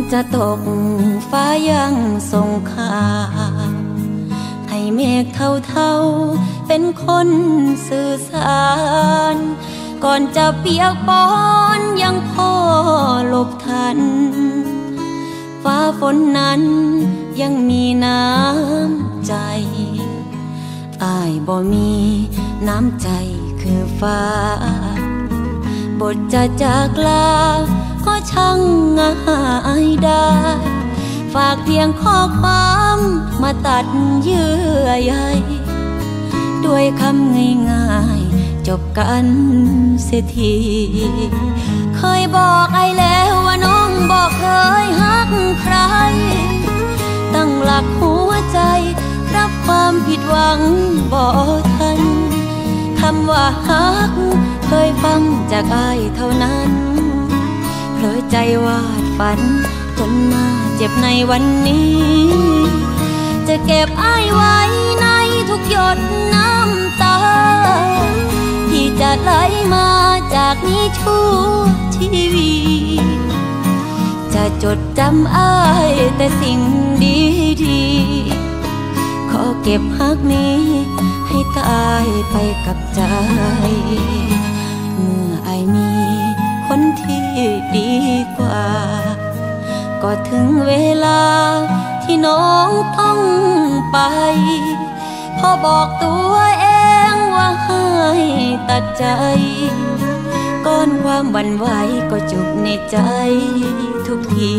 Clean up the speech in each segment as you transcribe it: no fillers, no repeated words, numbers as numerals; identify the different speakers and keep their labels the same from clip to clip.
Speaker 1: จะตกฟ้ายังส่งข่าวให้เมฆเท่าๆเป็นคนสื่อสารก่อนจะเปียกปอนยังพอหลบทันฟ้าฝนนั้นยังมีน้ำใจอ้ายบ่มีน้ำใจคือฟ้าบทจะจากลาก็ช่างง่ายได้ฝากเพียงข้อความมาตัดเยื่อใยด้วยคำง่ายๆจบกันเสียทีเคยบอกไอ้แล้วว่าน้องบอกเคยฮักใครตั้งหลักหัวใจรับความผิดหวังบ่ทันคำว่าฮักเคยฟังจากอ้ายเท่านั้นเผลอใจวาดฝันจนมาเจ็บในวันนี้จะเก็บอ้ายไว้ในทุกหยดน้ำตาที่จะไหลมาจากนี้ชั่วชีวิตจะจดจำอ้ายแต่สิ่งดีๆขอเก็บฮักนี้ให้ตายไปกับใจเมื่ออ้ายมีคนที่ดีกว่าก็ถึงเวลาที่น้องต้องไปพอบอกตัวเองว่าให้ตัดใจก้อนความหวั่นไหวก็จุกในใจทุกที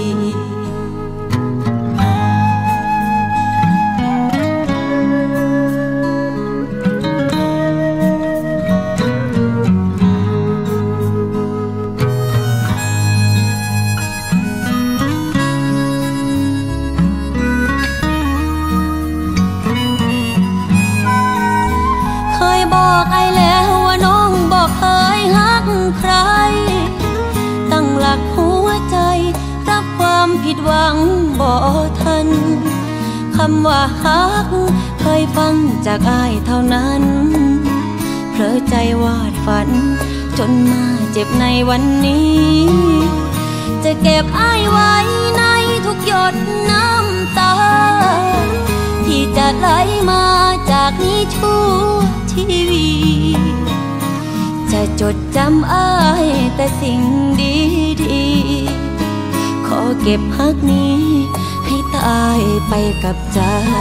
Speaker 1: บอกไอ้แล้วว่าน้องบอกเคยฮักใครตั้งหลักหัวใจรับความผิดหวังบ่ทันคำว่าฮักเคยฟังจากอ้ายเท่านั้นเผลอใจวาดฝันจนมาเจ็บในวันนี้จะเก็บอ้ายไว้ในทุกหยดน้ำตาที่จะไหลมาจากนี้ชั่วชีวิตจะจดจำอ้ายแต่สิ่งดีๆขอเก็บฮักนี้ให้ตายไปกับใจ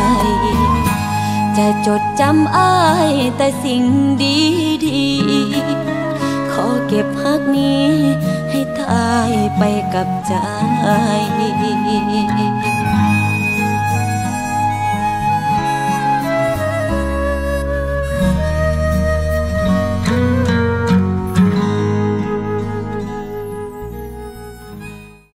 Speaker 1: จะจดจำอ้ายแต่สิ่งดีๆขอเก็บฮักนี้ให้ตายไปกับใจ